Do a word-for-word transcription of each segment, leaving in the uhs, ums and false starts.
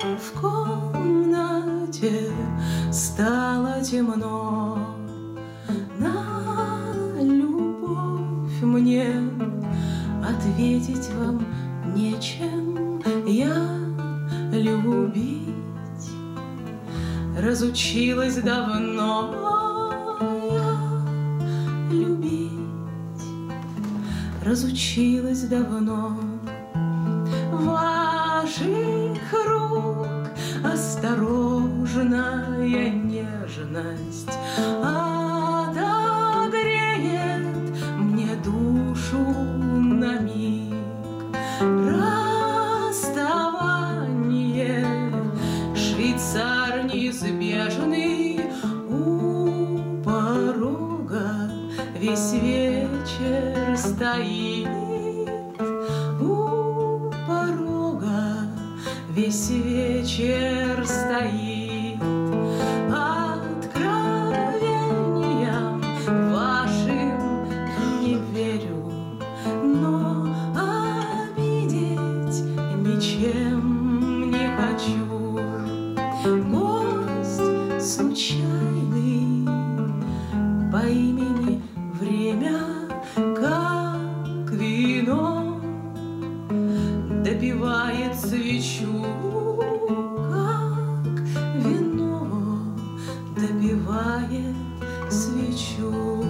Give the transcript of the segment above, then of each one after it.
В комнате стало темно, на любовь мне ответить вам нечем. Я любить разучилась давно, я любить разучилась давно. Ваших рук осторожная нежность отогреет мне душу на миг. Расставание, швейцар неизбежный, у порога весь вечер стоит. У порога весь вечер стоит. Откровениям вашим не верю, но обидеть ничем не хочу. Гость случайный по имени время, как вино, допивает свечу, как вино допивает свечу.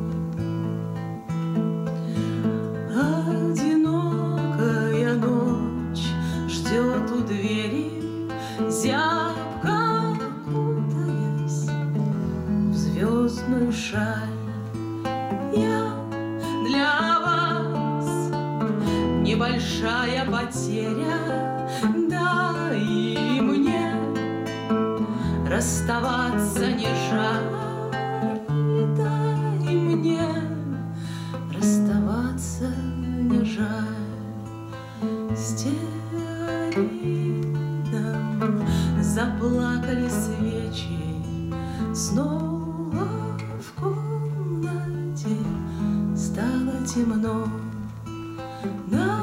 Одинокая ночь ждет у двери, зябко кутаясь в звездную шаль. Я для вас небольшая потеря, да и мне расставаться не жаль, да и мне расставаться не жаль. Стеарином заплакали свечи, снова в комнате стало темно. На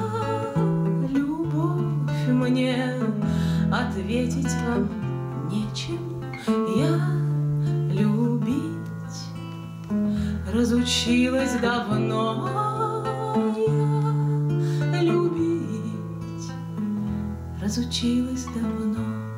любовь мне ответить вам нечем. Я любить разучилась давно, я любить разучилась давно.